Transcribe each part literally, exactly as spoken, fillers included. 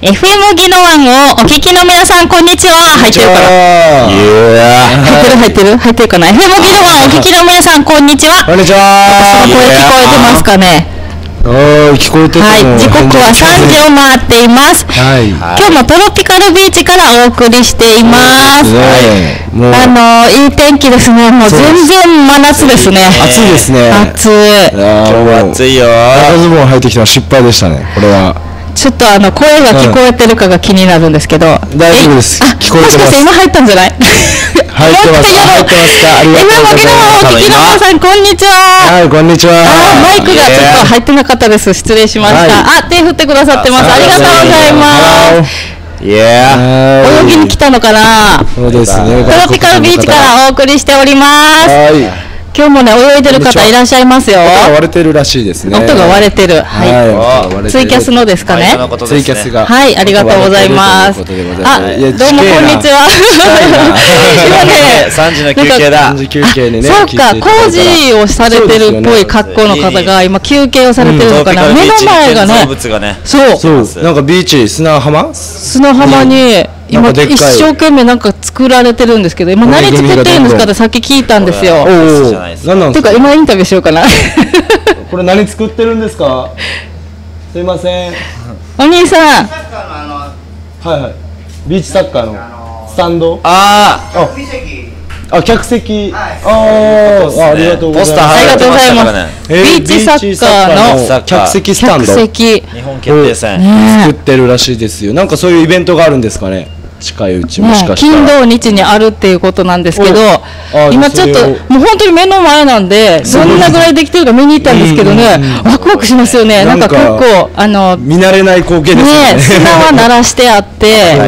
エフエム ギノワンをお聞きの皆さん、こんにちは。入ってるかな？入ってる入ってる入ってるかな？ エフエム ギノワンお聞きの皆さん、こんにちは。 こんにちは。 私の声聞こえてますかね？ おー、聞こえてる。 はい、時刻はさんじを回っています。はい。今日もトロピカルビーチからお送りしています。はい。もうあのいい天気ですね。もう全然真夏ですね。 暑いですね。 暑い。 今日は暑いよ。 長ズボン履いてきたの失敗でしたね。これは。 ちょっとあの声が聞こえてるかが気になるんですけど。 大丈夫です。聞こえてます。 もしかして今入ったんじゃない？ 入ってます。入ってますか。ありがとうございます。 今もお聞きの皆さん、こんにちは。 はい、こんにちは。 あ、マイクがちょっと入ってなかったです。失礼しました。あ、手振ってくださってます。ありがとうございます。いや、泳ぎに来たのかな。 そうですね。 トロピカルビーチからお送りしております。はい。今日もね、泳いでる方いらっしゃいますよ。 音が割れてるらしいですね。 音が割れてる。はい。ツイキャスのですかね。 ツイキャスが。 はい、ありがとうございます。あ、どうもこんにちは。今ね、 さんじの休憩だ。 さんじ休憩にね。 そうか、工事をされてるっぽい格好の方が今休憩をされてるのかな。目の前がね。 そう。 そう。なんかビーチ、砂浜？ 砂浜に。今一生懸命なんか作られてるんですけど、今何作ってるんですかってさっき聞いたんですよ。 おお、何なんですか。てか今インタビューしようかな。 これ何作ってるんですか。すいません。 お兄さん。 はいはい。ビーチサッカーのスタンド。 ああ。 あ、客席。ああ、ありがとうございます。 ポスターありがとうございます。ビーチサッカーの客席スタンド。 客席。 日本決定戦作ってるらしいですよ。なんかそういうイベントがあるんですかね。近いうちもしかしたら。 金土日にあるっていうことなんですけど、今ちょっともう本当に目の前なんで、どんなぐらいできてるか見に行ったんですけどね、ワクワクしますよね。なんか結構あの見慣れない光景ですね。 砂は鳴らしてあって、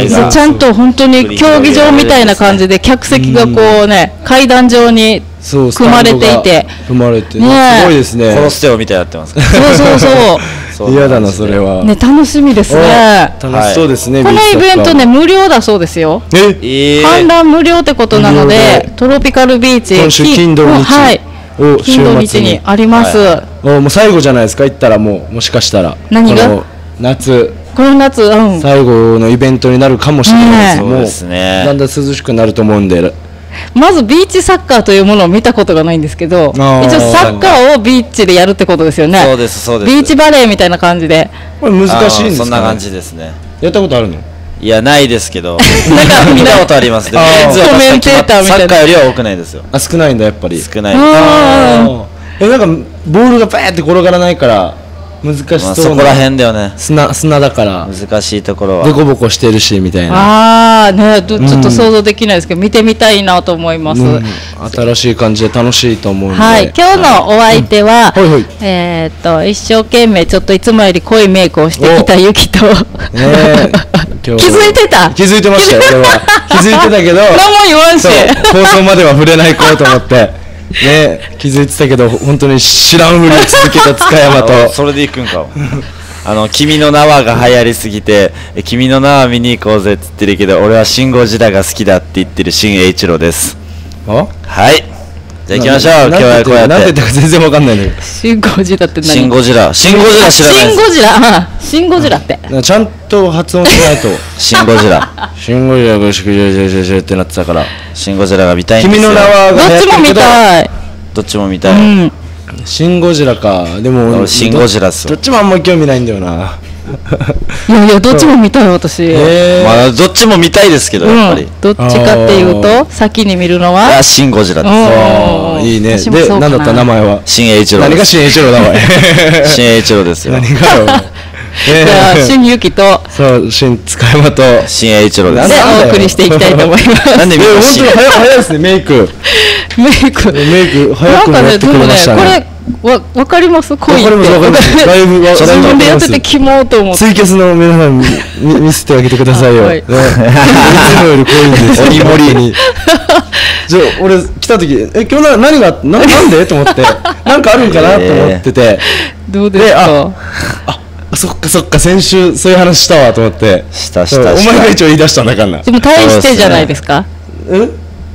ちゃんと本とに競技場みたいな感じで客席がこうね、階段状に組まれていて、 組まれてすごいですね。 コロッセオみたいになってます。 そうそうそう。 嫌だなそれは。 ね、楽しみですね。 楽しそうですね。 このイベントね、無料だそうですよ。 え、 観覧無料ってことなので、トロピカルビーチ今週金土日、 はい、金土日にあります。 もう最後じゃないですか。行ったらもうもしかしたら何が夏。 この夏、うん、 最後のイベントになるかもしれないです。 そうですね。 だんだん涼しくなると思うんで。 まずビーチサッカーというものを見たことがないんですけど、一応サッカーをビーチでやるってことですよね。 そうですそうです。 ビーチバレーみたいな感じで。 これ難しいんですか。 そんな感じですね。 やったことあるの？ いやないですけど。なんか見たことあります。でもコメンテーターみたいな。 サッカーよりは多くないですよ。 あ、少ないんだやっぱり。 少ない。 え、なんかボールがバーって転がらないから難しそうな。 そこら辺だよね。 砂砂だから難しいところは。 ボコボコしてるしみたいな。 ああね、ちょっと想像できないですけど、見てみたいなと思います。 新しい感じで楽しいと思うんで。 はい、今日のお相手は、えっと一生懸命ちょっといつもより濃いメイクをしてきたゆきと。気づいてた？ 気づいてましたよ俺は。気づいてたけど。 何も言わんし。 放送までは触れないこうと思って。ね、気づいてたけど本当に知らんふりを続けた塚山と。 それで行くんか。あの君の名はが流行りすぎて、君の名は見に行こうぜって言ってるけど、俺はシンゴジラが好きだって言ってる新栄一郎です。 あ？ はい。じゃあ行きましょう。今日はこうやって。 なんて言ったか全然わかんないね。 シンゴジラって何？ シンゴジラ。シンゴジラ知らない。 シンゴジラ。シンゴジラって。 ちゃんと発音しないと。 シンゴジラ。 シンゴジラがシンゴジラシンゴジラってなってたから。 シンゴジラが見たいんですよ。 君の名はどっちも見たい。 どっちも見たい。 シンゴジラか。でもシンゴジラっすよ。 どっちもあんま興味ないんだよな。 いやいや、どっちも見たい私。 まあどっちも見たいですけどやっぱり。 どっちかっていうと先に見るのはシンゴジラです。 ああ、いいね。で、なんだった名前は？ 新栄一郎。 何が新栄一郎だおい。 新栄一郎ですよ。 何がよ。 じゃあ新ゆきとそう新塚山と新栄一郎です。 でお送りしていきたいと思います。 なんで本当に早早いですねメイク。 メイクメイク早くやってくれましたね。 わわかります？恋って。 わかりますわかります。だいぶ自分でやっててキモと思って。 ツイキャスの皆さん見せてあげてくださいよ。いつもより濃いんです。鬼盛りに。じゃ俺来た時え今日何がななんでと思ってなんかあるんかなと思ってて。 どうですか？ あ、そっかそっか先週そういう話したわと思って。 したしたした。 お前が一応言い出したんだからな。 でも大してじゃないですか？ え？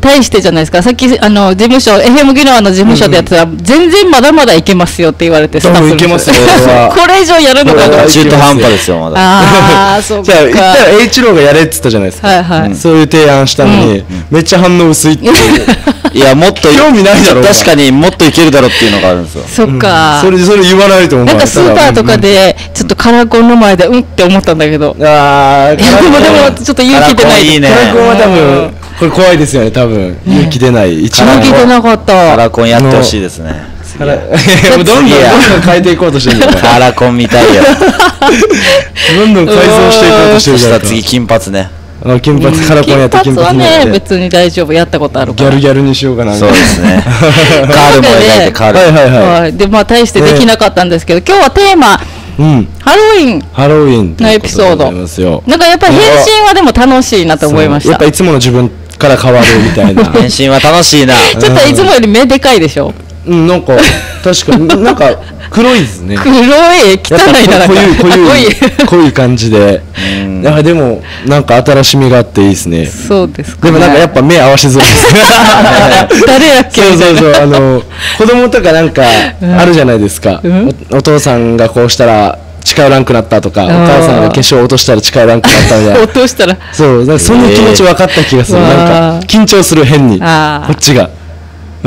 対してじゃないですか。さっきあの事務所 エフエム ギノワの事務所でやってたら、うん、全然まだまだいけますよって言われてスタッフいけますよこれ以上やるのかと中途半端ですよまだ。 ああそうか。 じゃあ言ったら栄一郎がやれっつったじゃないですか。はいはい、うん、そういう提案したのに、うん、めっちゃ反応薄いっていういやもっと興味ないだろう。 確かにもっといけるだろうっていうのがあるんですよ。 そっか、 うん、それそれ言わないと思う。 なんかスーパーとかでちょっとカラコンの前でうんって思ったんだけど、ああでもでもちょっと勇気出ない。 いいね。 カラコンは多分これ怖いですよね多分。勇気出ない。 一番勇気出なかった。 カラコンやってほしいですね。 どんどんどんどん変えていこうとしてるんだカラコンみたいよ。 どんどん改造していこうとしてるじゃん。 次金髪ね。 金髪カラコンやって金髪はね別に大丈夫。やったことあるからギャルギャルにしようかな。 そうですね。カールも描いてカール。 はいはいはい。 でまあ大してできなかったんですけど、今日はテーマハロウィンハロウィンのエピソード。なんかやっぱり変身はでも楽しいなと思いました。 やっぱいつもの自分から変わるみたいな。 変身は楽しいな。 ちょっといつもより目でかいでしょ。 うん、なんか確かになんか黒いですね。 黒い汚いな。 濃い濃い濃い感じで。なんかでもなんか新しみがあっていいですね。 そうですか。 でもなんかやっぱ目合わせづらいです。 誰やっけ。 そうそうそうあの子供とかなんかあるじゃないですか。お父さんがこうしたら近寄らんくなったとか、お母さんが化粧落としたら近寄らんくなったみたいな。 落としたら。 そうなんかそんな気持ち分かった気がする。なんか緊張する変にこっちが。うん、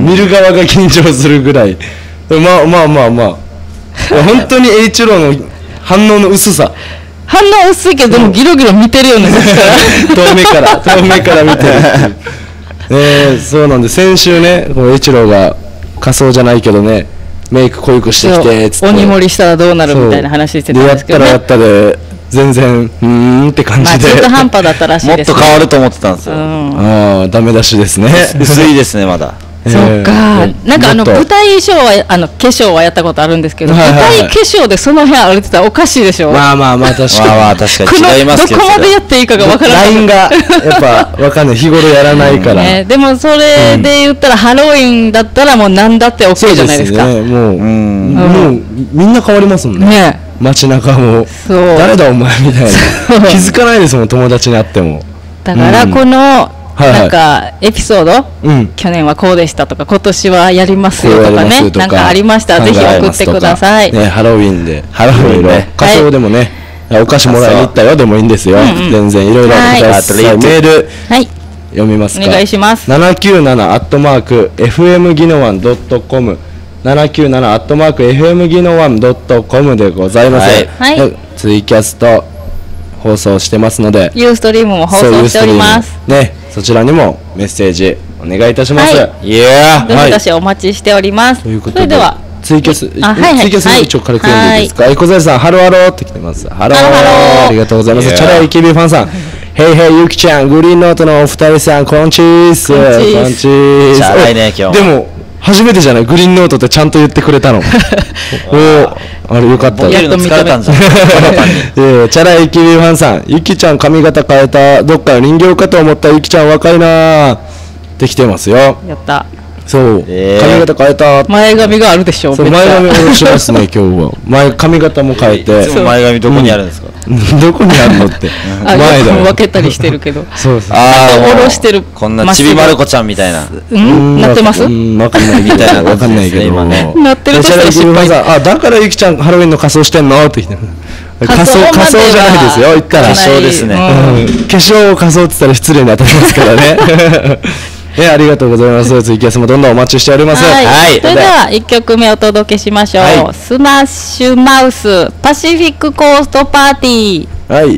見る側が緊張するぐらい。まあまあまあまあ本当に H ローの反応の薄さ。 反応薄いけどでもギロギロ見てるよね。 遠目から遠目から見てるっていうね。そうなんで先週ねこう H ローが仮装じゃないけどねメイク濃ゆくしてきてつって鬼盛りしたらどうなるみたいな話してたんですけど、ね、 でやったらやったで全然うーんって感じで、 まあ、中途半端だったらしいです、ね、 もっと変わると思ってたんですよ、うん、 ああダメ出しですね。 薄いですねまだ。 そっか、なんかあの舞台衣装はあの化粧はやったことあるんですけど、舞台化粧でその部屋歩いてたらおかしいでしょ。 まあまあまあ確かにまあまあ確かに違いますけど、 どこまでやっていいかがわからない。 ラインがやっぱわかんない。日頃やらないから、 ね、でもそれで言ったらハロウィンだったらもう何だって OK じゃないですか。 そうですね、もう、うん、もうみんな変わりますもんね。ね、街中も誰だお前みたいな気づかないですもん友達に会っても。 だからこの、なんかエピソード、うん、去年はこうでしたとか今年はやりますよとかね、なんかありましたらぜひ送ってください。 ね、ハロウィンでハロウィンね、仮装でもね、はい、お菓子もらいに行ったよでもいいんですよ、うんうん、全然いろいろあってください。メール、はい、読みますか。 お願いします。 ななきゅうななアットマークエフエムギノワンドットコム ななきゅうななアットマークエフエムギノワンドットコムでございます。はい、はい、ツイキャスト放送してますので、 ユーストリームも放送しておりますね。そちらにもメッセージお願いいたします。はい、 いやー、どしどしお待ちしております。ということで、それではツイキャス、あ、はいはい、ツイキャス一応軽く読んでいいですか。エコザイさん、ハローハローって来てます。ハローハロー、ありがとうございます。チャライキビファンさん、ヘイヘイゆきちゃん、グリーンノートのお二人さん、こんちーす。こんちーす。 チャラいね今日。 でも初めてじゃない、グリーンノートってちゃんと言ってくれたの。おあれよかった。 やるの疲れたんじゃん。 えチャライキビファンさん、ゆきちゃん髪型変えた、どっかの人形かと思ったゆきちゃん若いなーってきてますよ。 やった。 そう、えー、髪型変えた。 前髪があるでしょ。 そう前髪下ろしますね今日は。前髪型も変えて。 いつも前髪どこにあるんですか。 うん、どこにあるのって。 前だよ。分けたりしてるけど。 そうそう。 ああ、 下ろしてる。 こんなちびまる子ちゃんみたいな。 うん、なってます。 うん、わかんないみたいな。わかんないけど。今ね。 なってるとしたら失敗。 あ、だからゆきちゃんハロウィンの仮装してんのって言って。仮装仮装じゃないですよ。言ったら。 仮装ですね。 化粧を仮装って言ったら失礼に当たりますからね。えありがとうございます。ツイキャスもどんどんお待ちしております。 はい。はい、それではいっきょくめお届けしましょう。はい、スマッシュマウスパシフィックコーストパーティー。 はい。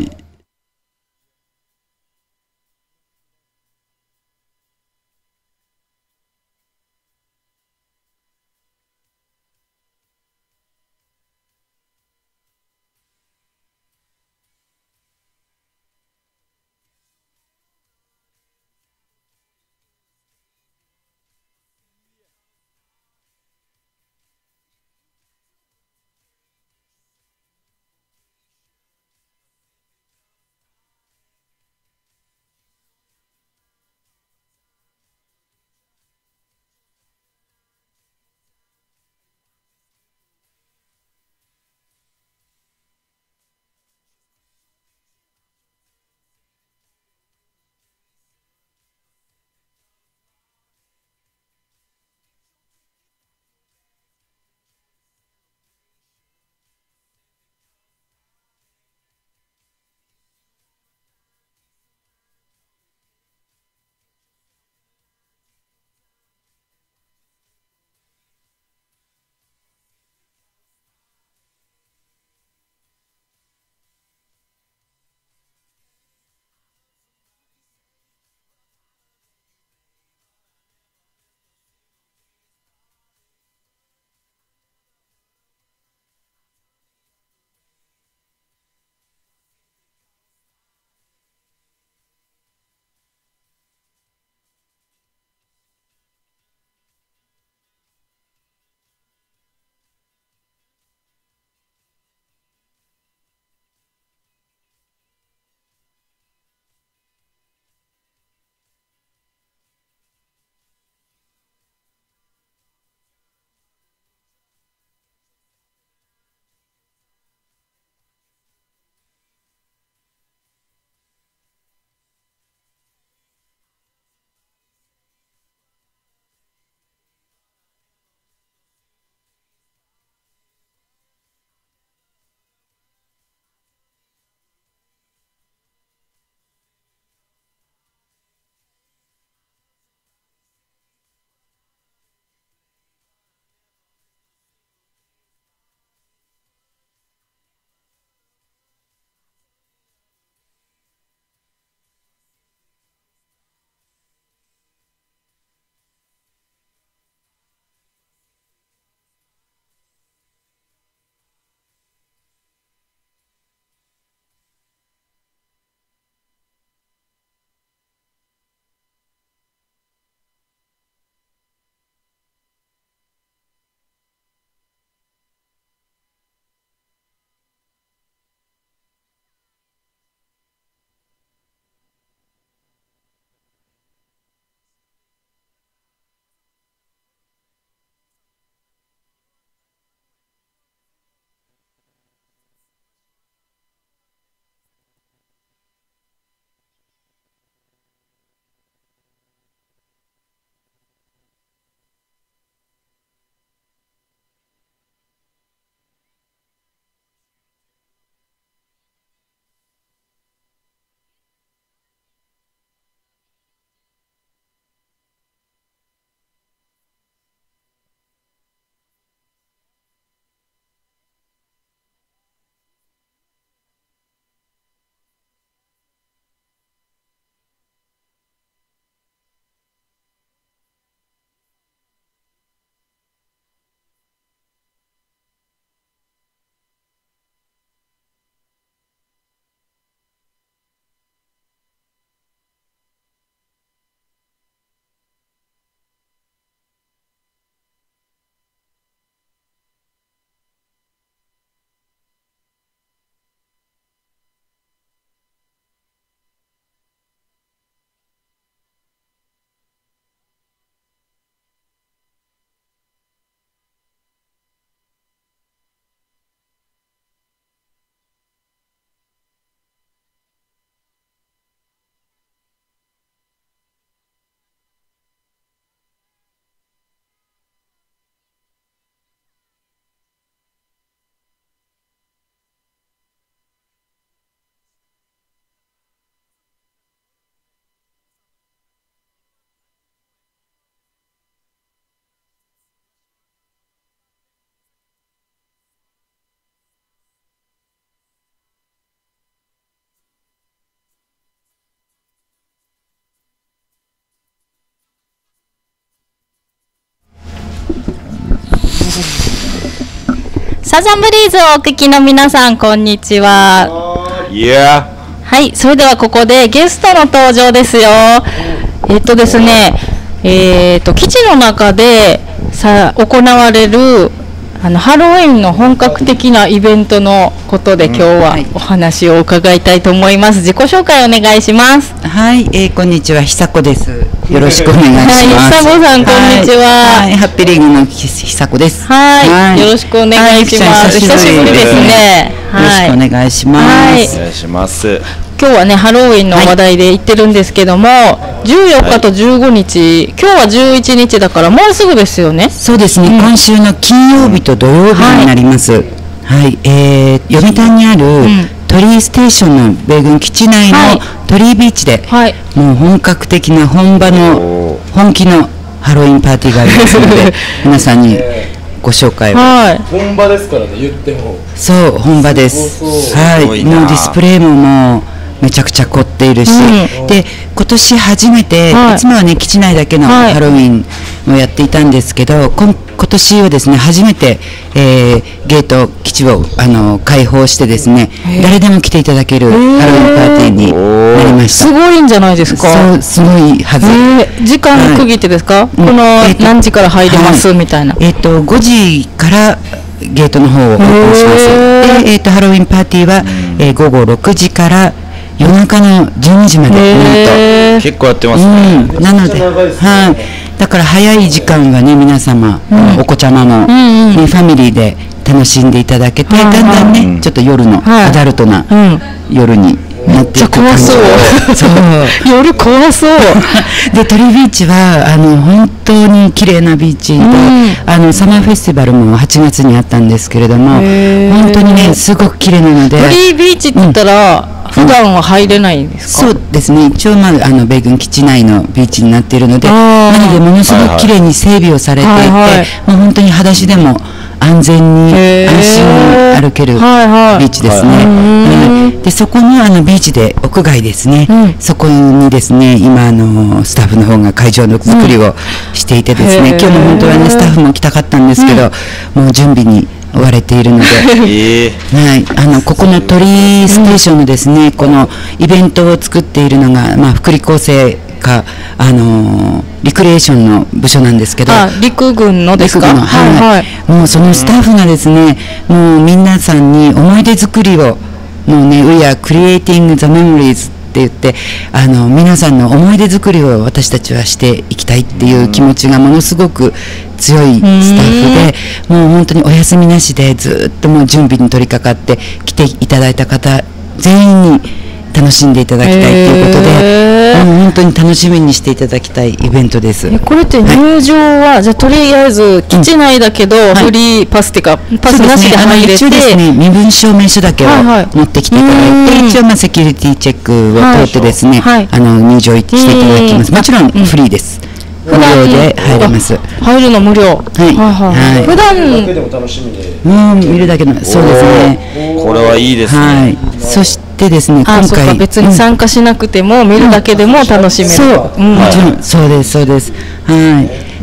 サザンブリーズをお聞きの皆さん、こんにちは。 いや。 はい、それではここでゲストの登場ですよ。えっとですね、えっと基地の中でさ行われるあのハロウィンの本格的なイベントのことで、今日はお話を伺いたいと思います。自己紹介お願いします。 はい、えー、こんにちは、久子です。よろしくお願いします。はい、 久子さん、こんにちは。 はい、ハッピーリングの久子です。 はい、はい、よろしくお願いします。久しぶりですね。 よろしくお願いします。 はい、お願いします。 今日はね、ハロウィンの話題で行ってるんですけども、はい、じゅうよっかとじゅうごにち、今日はじゅういちにちだからもうすぐですよね。 そうですね、うん、今週の金曜日と土曜日になります。はい、はい、えー、読谷にある、うん、鳥居ステーションの米軍基地内の鳥居ビーチで、はい、もう本格的な本場の本気のハロウィンパーティーがありますので皆さんにご紹介を、 はい、本場ですからね、言ってもそう本場です。はい、もうディスプレイももうめちゃくちゃ凝っているし、うん、で今年初めて、はい、いつもはね基地内だけのハロウィンをやっていたんですけど、はい、今年はですね初めて、えー、ゲート基地をあの開放してですね、誰でも来ていただけるハロウィンパーティーになりました。 すごいんじゃないですか。 そうすごいはず。 時間区切ってですか、はい、この、えー、何時から入れます、はい、みたいな。 えっ、ー、とごじからゲートの方をオープンします。で、えー、とハロウィンパーティーは、えー、ごごろくじから夜中のじゅうにじまで、 なんと結構やってますね。 うん、なので、はい、だから早い時間はね皆様、うん、お子ちゃまも、うんうんね、ファミリーで楽しんでいただけて、だんだんね、うん、ちょっと夜のアダルトな、うん、夜になっていく感じ。 そう夜怖そうで鳥ビーチはあの本当に綺麗なビーチで、うん、あのサマーフェスティバルもはちがつにあったんですけれども、本当にねすごく綺麗なので。 鳥ビーチって言ったら、うん普段は入れないんですか。 そうですね、一応、まあ、あの米軍基地内のビーチになっているので、なのでものすごく綺麗に整備をされていて、はいはい、もう本当に裸足でも安全に安心に歩けるビーチですね。はいはい、でそこのあのビーチで屋外ですね、うん、そこにですね今あのスタッフの方が会場の作りをしていてですね、うん、今日も本当はねスタッフも来たかったんですけど、うん、もう準備に追われているので、えーはい、あのここの鳥居ステーションのですね、うん、このイベントを作っているのが、まあ、福利厚生か、あのー、リクリエーションの部署なんですけど、 あ陸軍のですか。陸軍の、はいはい、 もうそのスタッフがですね、もう皆さんに思い出作りをもうね We are creating the memoriesって言って、あの皆さんの思い出作りを私たちはしていきたいっていう気持ちがものすごく強いスタッフで、もう本当にお休みなしでずっともう準備に取り掛かって来ていただいた方全員に楽しんでいただきたいということで、もう本当に楽しみにしていただきたいイベントです。 これって入場は、はい、じゃあとりあえず基地内だけど、うん、フリーパスっていうか、はい、パスなしで入れて、 一応ですね身分証明書だけを持ってきていただいて、はいはい、一応まあセキュリティチェックを通ってですね、はい、あの入場していただきます。もちろんフリーです。無料で入れます。 入るの無料。はい。はい。普段もう見るだけの、そうですね。 これはいいですね。はい。 そしてですね、今回別に参加しなくても見るだけでも楽しめる。 そう、もちろんそうですそうです。はい。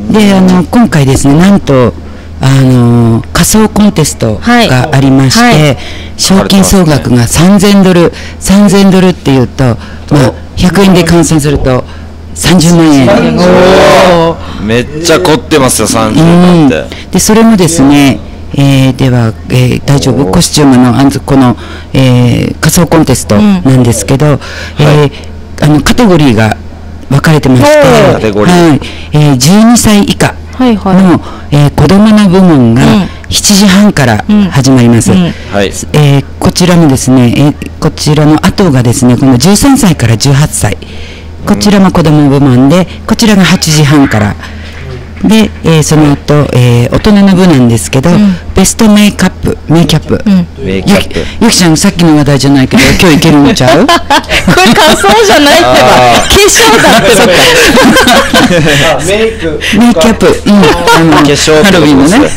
で、あの今回ですね、なんとあの仮装コンテストがありまして、賞金総額がさんぜんドル、さんぜんドルっていうと、まあひゃくえんで換算するとさんじゅうまんえん。 めっちゃ凝ってますよ、さんじゅうまんって。 でそれもですね、えー、では、えー、大丈夫コスチュームのあのこの、えー、仮装コンテストなんですけど、うんえーはい、あのカテゴリーが分かれてまして、はいえー、じゅうにさい以下の、はいはいえー、子どもの部門がしちじはんから始まります、うんうんえー、こちらもですね、えー、こちらの後がですねこのじゅうさんさいからじゅうはっさい、こちらも子ども部門で、こちらがはちじはんからで、えー、その後、えー、大人の部なんですけど、うん、ベストメイクアップメイキャップ、うん、 メイキャップゆきちゃんさっきの話題じゃないけど今日いけるんちゃうこれ仮装じゃないってば化粧だってばメイクメイキャップ、うん、あの化粧ハロウィンのね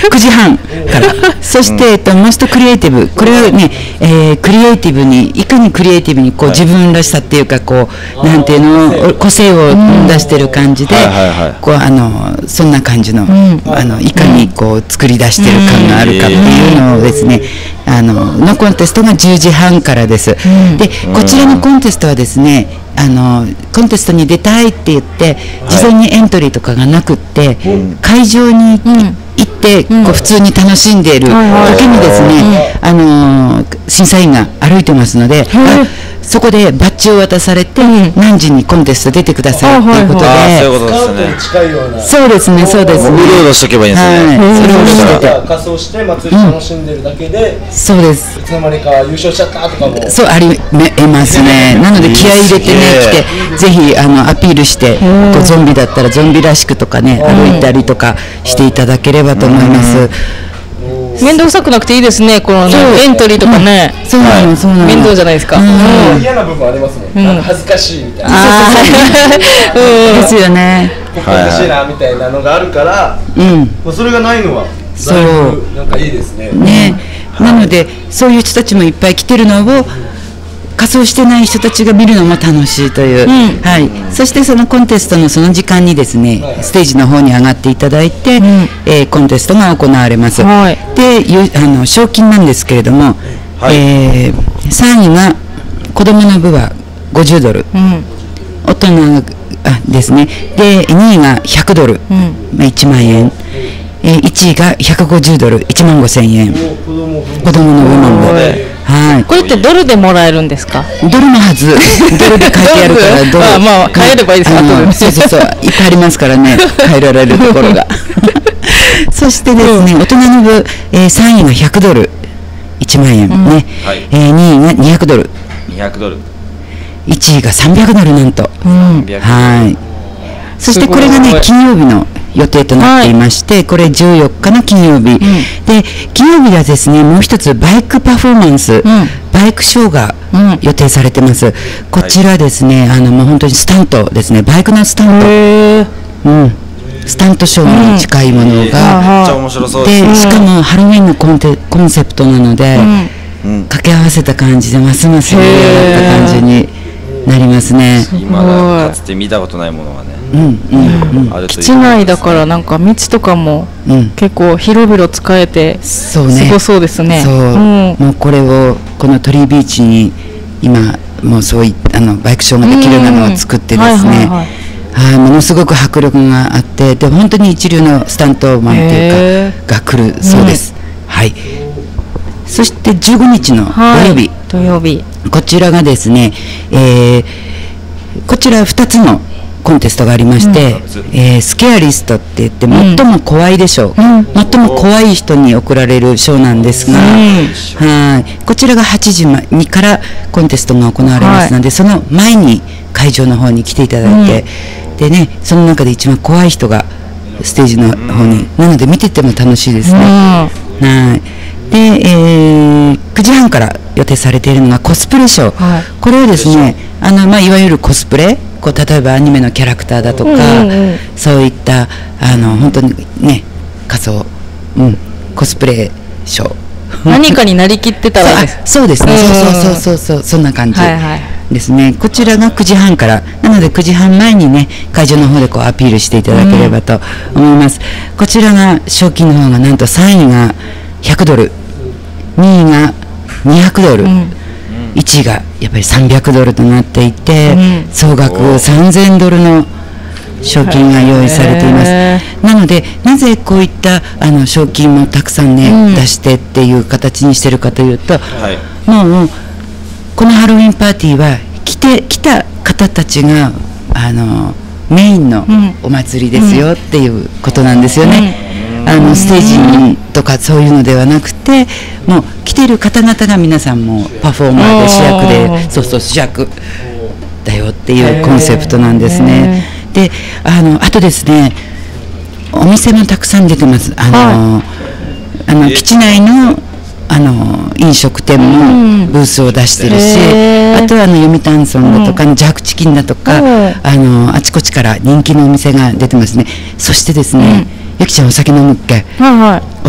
くじはんからそして、えっと、モストクリエイティブこれはね、えー、クリエイティブにいかにクリエイティブにこう自分らしさっていうかこうなんていうの個性を出してる感じでこうあのそんな感じのあのいかにこう作り出してる感があるかっていうのをですねあののコンテストがじゅうじはんからです。でこちらのコンテストはですねあのコンテストに出たいって言って事前にエントリーとかがなくって、会場に行ってこう普通に楽しんでいる時にですねあの審査員が歩いてますので、そこでバッジを渡されて何時にコンテスト出てくださいということで、そうですねそうですね。 うろうろしとけばいいんですね。 それをして仮装して祭り楽しんでるだけで、 そうです。 いつの間にか優勝しちゃったとかもそうありますね。なので気合い入れてね来てぜひあのアピールしてこうゾンビだったらゾンビらしくとかね歩いたりとかしていただければと思います。 面倒くさくなくていいですね、このエントリーとかね。 そうなの、そうなの。 面倒じゃないですか。 嫌な部分ありますもん。なんか恥ずかしいみたいな。 ですよね。 恥ずかしいなみたいなのがあるから、それがないのはだいぶなんかいいですね。 ね、なのでそういう人たちもいっぱい来てるのを仮装してない人たちが見るのも楽しいという、はい。そしてそのコンテストのその時間にですね、ステージの方に上がっていただいて、えコンテストが行われます。で、あの賞金なんですけれども、えさんいが子供の部はごじゅうドル、大人があですね。でにいがひゃくドル、まあいちまんえん。えー、いちいがひゃくごじゅうドル、いちまんごせんえん。子供の部門で、はい。 これってドルでもらえるんですか？ ドルのはず。ドルで書いてあるからドル。 あ、まあ変えればいいですか？ そうそうそう、いっぱいありますからね、変えられるところが。そしてですね、大人の部、えー、さんいがひゃくドル、いちまんえんね。えー、にいがにひゃくドル。 にひゃくドル。 いちいがさんびゃくドルなんと。はい。そしてこれがね、金曜日の予定となっていまして、はい、これじゅうよっかの金曜日、うん、で金曜日はですねもう一つバイクパフォーマンス、うん、バイクショーが予定されてます、うん、こちらですね、はい、あのもう本当にスタントですね、バイクのスタント、うん、スタントショーに近いものが、うん、めっちゃ面白そうです。 でしかもハロウィンのコンテコンセプトなので、うん、掛け合わせた感じでますます盛り上がった感じになりますね。 今かつて見たことないものがね、 基地内だからなんか道とかも結構広々使えてすごそうですね。 そう、もうこれをこのトリービーチに今もうそういあのバイクショーができるようなのを作ってですね、はい、ものすごく迫力があって、で本当に一流のスタントマンというかが来るそうです。はい。そしてじゅうごにちの土曜日、 土曜日こちらがですね、えー、こちらふたつのコンテストがありまして、うんえー、スケアリストって言って最も怖いでしょう、うん、最も怖い人に贈られる賞なんですが、うん、はいこちらがはちじにからコンテストが行われますので、はい、その前に会場の方に来ていただいて、うん、でねその中で一番怖い人がステージの方に、うん、なので見てても楽しいですね、うん、はいで、えー、くじはんから予定されているのがコスプレショー、はい、これはですねあの、まあ、いわゆるコスプレこう例えばアニメのキャラクターだとか、うんうんうん、そういったあの本当にね仮装、うん、コスプレショー何かになりきってたらそうですね、そうそうそうそうそんな感じですね、はいはい、こちらがくじはんからなのでくじはんまえにね会場の方でこうアピールしていただければと思います、うん、こちらが賞金の方がなんとさんいがひゃくドルにいがにひゃくドル、うん、いちいがやっぱりさんびゃくドルとなっていて、うん、総額さんぜんドルの賞金が用意されています。なのでなぜこういったあの賞金もたくさんね、うん、出してっていう形にしてるかというと、はい、もうこのハロウィンパーティーは来て来た方たちがあのメインのお祭りですよっていうことなんですよね。うん、あのステージにとかそういうのではなくて、もう来ている方々が皆さんもパフォーマーで主役で、そうそう主役だよっていうコンセプトなんですね。で、あのあとですね、お店もたくさん出てます。あの、あの基地内のあの飲食店もブースを出してるし、あとはあの読谷村だとか、ジャークチキンだとか、あのあちこちから人気のお店が出てますね。そしてですね、ゆきちゃんお酒飲むっけ？はいはい。お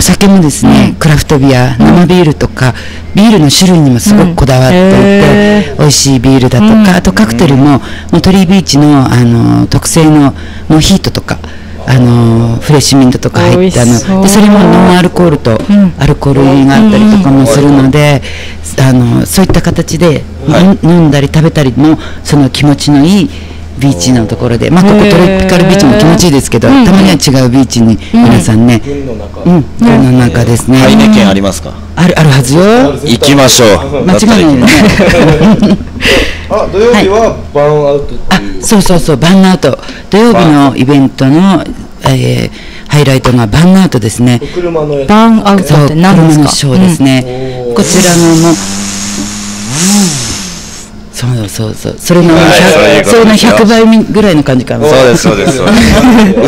酒もですね、うん、クラフトビア、生ビールとかビールの種類にもすごくこだわっていて、うん、美味しいビールだとか、うん、あとカクテルも、もうトリービーチの、あの特製のモヒートとか、あのフレッシュミントとか入ったので、それもノンアルコールとアルコール入りがあったりとかもするので、あのそういった形で、はい、飲んだり食べたりもその気持ちのいいビーチのところで、まあここトロピカルビーチも気持ちいいですけど、たまには違うビーチに皆さんね、うん群の中ですね。 ハイネケンありますか？ あるあるはずよ。 行きましょう。 間違いないよね。 あ、土曜日はバーンアウトっていう。 あ、そうそうそう、バーンアウト。土曜日のイベントの、えー、ハイライトがバーンアウトですね。 車のやつ。 バーンアウトって何ですか？ 車のショーですね。うん、こちらのも。そうそうそう、それのひゃく、それのひゃくばいぐらいの感じかな。 そうですそうですそうです。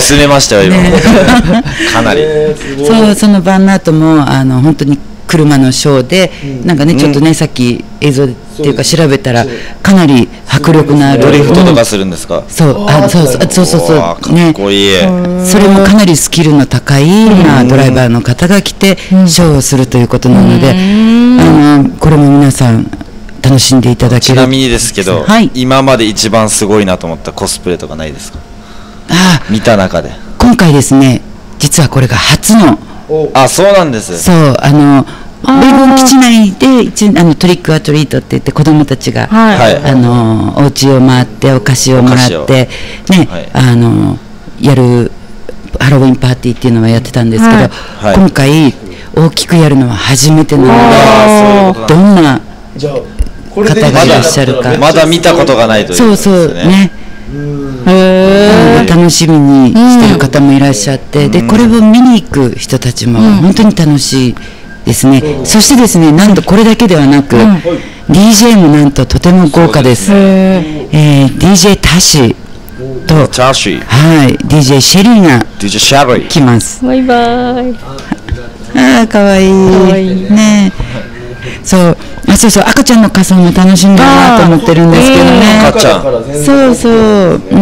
薄めましたよ今。ね、かなり。 そう、そのバーンアウトもあの本当に車のショーで、うん、なんかねちょっとね、うん、さっき映像っていうか調べたらかなり迫力のある。 ドリフトとかするんですか？ そう、あ、そうそうそうそうそうね。かっこいい。 それもかなりスキルの高い、まあ、ドライバーの方が来てショーをするということなので、あのこれも皆さん楽しんでいただける。 ちなみにですけど、はい、今まで一番すごいなと思ったコスプレとかないですか？ ああ、 見た中で今回ですね、実はこれが初の。 あ、そうなんです。 そう、あの米軍基地内で一あのトリックアトリートって言って子どもたちが、はい、あのお家を回ってお菓子をもらってね、はい、あのやるハロウィンパーティーっていうのはやってたんですけど、はい、今回大きくやるのは初めてなので、どんな方がいらっしゃるかまだ見たことがないということですね。 そうそうね。へ楽しみにしてる方もいらっしゃって、うん、でこれを見に行く人たちも本当に楽しいですね、うん、そしてですね、なんとこれだけではなく、うん、ディージェー もなんととても豪華です。えー、ディージェー タシとタシ、 はい、ディージェー シェリーが来ます。 バイバイ。 ああ、かわいいね。そう、あ、そうそう、赤ちゃんの仮装も楽しみだなと思ってるんですけどね。 赤ちゃん。 そうそう、うん。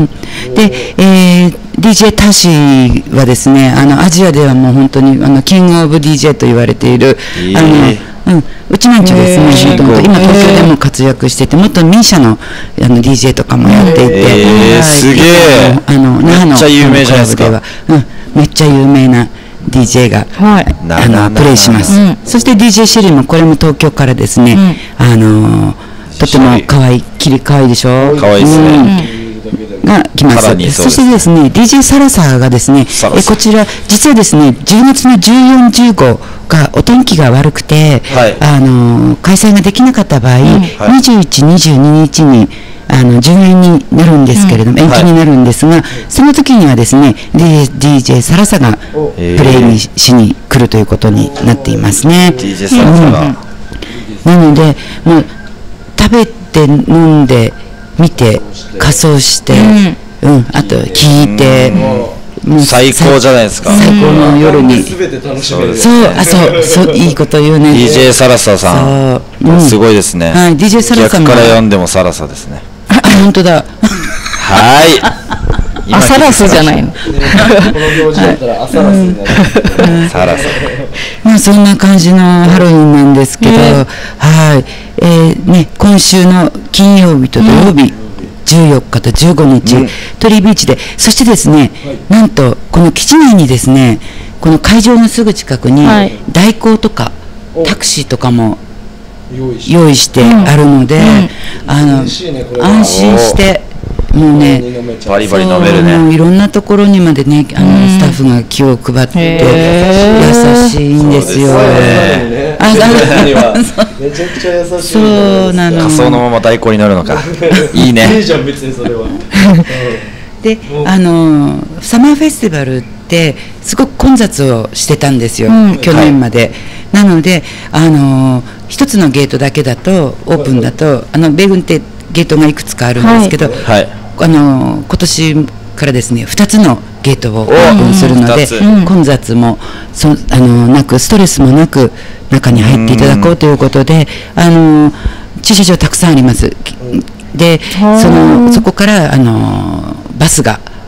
で、えー、ディージェー タシはですね、あのアジアではもう本当にあのキングオブ ディージェー と言われている、えー、あの、うん、うちなんちゅうですね、もともと今東京でも活躍してて、もっとミーシャのあの ディージェー とかもやっていて、 えー、すげえ。 あの那覇のクラブでは、うん、めっちゃ有名な。ディージェー が、はい、あのプレイします、うん、そして ディージェー シェリーもこれも東京からですね、うん、あのー、とても可愛いきり可愛いでしょ、 可愛いですね、 うん、が来ます。 そ, そしてですね ディージェー サラサがですね、えこちら実はですねじゅうがつのじゅうよん、じゅうごがお天気が悪くて、はい、あのー、開催ができなかった場合、うん、はい、にじゅういち、にじゅうににちにあの順延になるんですけれども、うん、延期になるんですが、はい、その時にはですね ディージェー サラサがプレイにしに来るということになっていますね。 ディージェー サラサが、うん、 なのでもう食べて飲んで見て仮装して、うんうん、あと聞いて、 もう最高じゃないですか。 最高の夜に、 全て楽しめる。 そう、あ、そう、そういいこと言うね。 ディージェー サラサさん、うん、すごいですね。 はい、ディージェー サラサも逆から読んでもサラサですね。 あ、本当だ。 はい。 アサラスじゃないの。 この表示だったらアサラスになる。 サラサ。 まあそんな感じのハロウィンなんですけど、はい、えー、ね、今週の金曜日と土曜日、じゅうよっかとじゅうごにち、うん、トリービーチで、そしてですね、はい、なんとこの基地内にですね、この会場のすぐ近くに代行とか、はい、タクシーとかも用意してあるので、うん、あの安心してもうね、 バリバリ飲めるね。 もういろんなところにまでね、あの、うん、スタッフが気を配って優しいんですよ。 あ、めちゃくちゃ優しい。 そうなの。 仮装のまま代行になるのか。いいね。 いいじゃん別にそれは。 で、あのサマーフェスティバルってすごく混雑をしてたんですよ、うん、去年まで、はい、なのであの一つのゲートだけだとオープンだと、あの米軍ってゲートがいくつかあるんですけど、はい、あの今年からですねふたつのゲートをオープンするので、うん、混雑もそあのなくストレスもなく中に入っていただこうということで、あの駐車場たくさんあります。でそのそこからあのバスが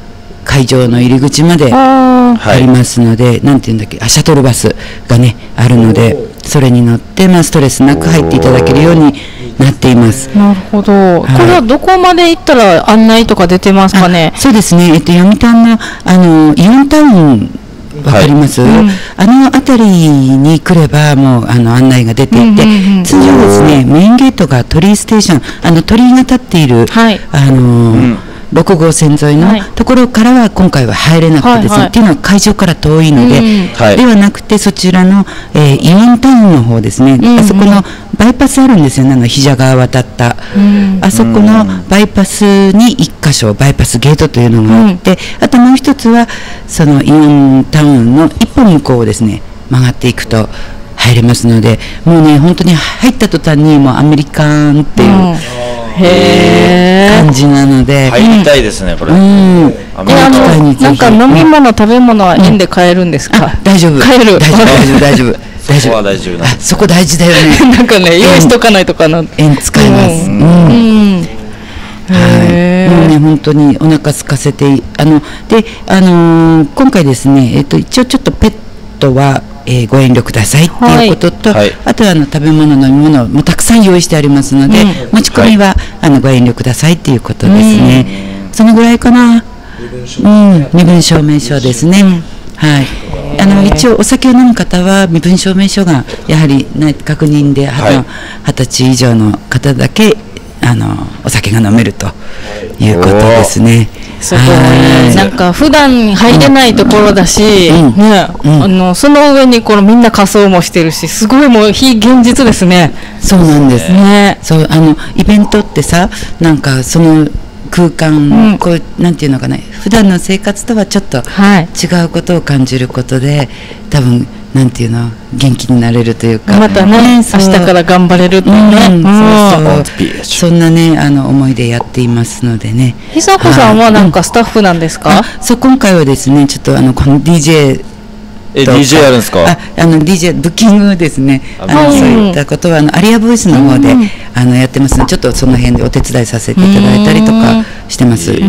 会場の入り口までありますので、なんていうんだっけ、あシャトルバスがねあるので、それに乗って、まあ、ストレスなく入っていただけるようになっています。 なるほど、はい、これはどこまで行ったら案内とか出てますかね。 そうですね、えっと、読谷のあのイオンタウンわかります、はい、うん、あの辺りに来ればもうあの案内が出ていて、うんうんうん、通常ですねメインゲートが鳥居ステーション、あの鳥居が立っている、はい、あのーうんろくごう線沿いのところからは今回は入れなくてですね、はいはい、っていうのは会場から遠いので、うん、ではなくてそちらの、えー、イオンタウンの方ですね、うんうん、あそこのバイパスあるんですよね、あの比嘉川渡った、うん、あそこのバイパスにいっかしょバイパスゲートというのがあって、うん、あともう一つはそのイオンタウンの一歩向こうをですね曲がっていくと入れますので、もうね本当に入った途端にもうアメリカンっていう、うんへ感じなので入りたいですね、これ。うん 、あのなんか飲み物、うん、食べ物は円で買えるんですか。 大丈夫、 買える、 大丈夫大丈夫大丈夫大丈夫、 大丈夫、 あそこ大事だよね。 なんかね用意しとかないとかな、 円使います。うん、うん、はい、もうね本当にお腹空かせて、あのであのー、今回ですね、えっと一応ちょっとペットはえー、ご遠慮くださいっていうことと、はい、あとはあの食べ物飲み物もたくさん用意してありますので、うん、持ち込みは、はい、あのご遠慮くださいっていうことですね、うん、そのぐらいかな。うん、身分証明書ですね、うん、はい、あの一応お酒を飲む方は身分証明書がやはり、ね、確認で二十歳以上の方だけあのお酒が飲めるということですね。 すごい、なんか普段入れないところだし、うんねうん、あのその上にこのみんな仮装もしてるし、すごいもう非現実ですね。 そうなんですね。そうあのイベントってさ、なんかその空間、うん、こうなんていうのかな、普段の生活とはちょっと違うことを感じることで、はい、多分なんていうの元気になれるというか、 またね、明日から頑張れるってね、うん、 そうそうそんなねあの思いでやっていますのでね。 久子さんはなんかスタッフなんですか。 うん、そう今回はですねちょっとあのこの ディージェーえ ディージェー やるんですか。 ああの ディージェー ブッキングですね。あの、うん、そういったことはあのアリアボイスの方で、うん、あのやってますので、ちょっとその辺でお手伝いさせていただいたりとかしてます。はい。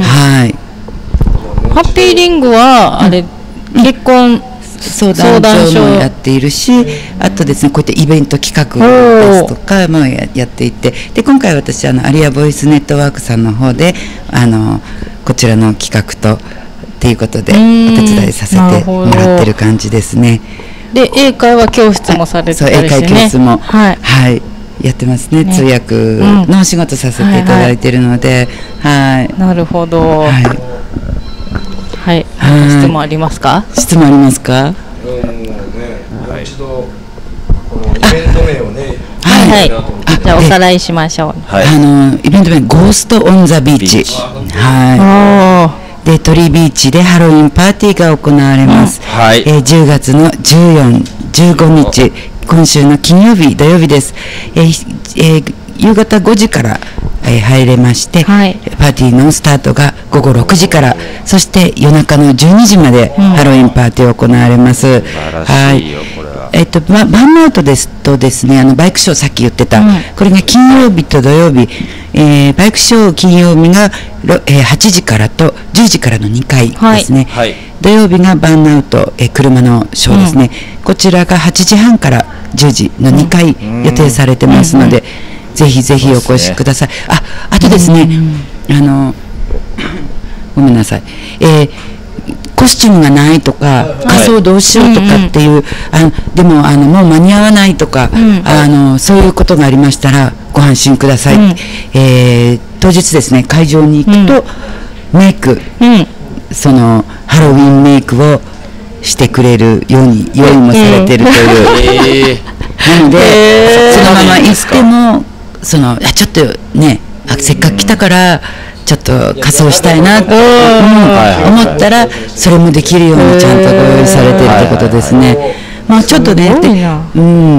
ハッピーリングはあれ、うん、結婚相談所もやっているし、あとですねこういったイベント企画ですとかも や, やっていて、で今回私あのアリアボイスネットワークさんの方であのこちらの企画とっていうことでお手伝いさせてもらってる感じですね。 で英会話教室もされてたりしてね。 そう英会教室もはい、はい、やってますね。ね、通訳のお仕事させていただいているので、はい、はい、 なるほど。はい。はい、質問ありますか。 質問ありますか。 うんね、もう一度このイベント名をね。 はいはい。じゃあおさらいしましょう。 はい、あのイベント名ゴーストオンザビーチ。はい。で鳥居ビーチでハロウィンパーティーが行われます。うん、はい。えー、じゅうがつのじゅうよっか、じゅうごにち、今週の金曜日土曜日です。えーえー、夕方ごじから。えー、入れまして、はい、パーティーのスタートがごごろくじから、そして夜中のじゅうにじまでハロウィンパーティーを行われます。うん、はい。えっとバンアウトですとですね、あのバイクショーさっき言ってた、うん、これが金曜日と土曜日、えー、バイクショー金曜日が、えー、はちじからとじゅうじからのにかいですね。はい、土曜日がバンアウト、えー、車のショーですね。うん、こちらがはちじはんからじゅうじのにかい予定されてますので。うんうんうん、ぜひぜひお越しください。あ、あとですね、あのごめんなさい、えー、コスチュームがないとか、仮装どうしようとかっていう、はい、あでもあのもう間に合わないとか、うん、あのそういうことがありましたらご安心ください。うん、えー、当日ですね会場に行くと、うん、メイク、うん、そのハロウィンメイクをしてくれるように用意もされてるという、うん、なので、えー、そのまま行ってもそのちょっとねあせっかく来たからちょっと仮装したいなと、うん、思ったらそれもできるようにちゃんとご用意されてるってことですね。まあちょっとねで、うん、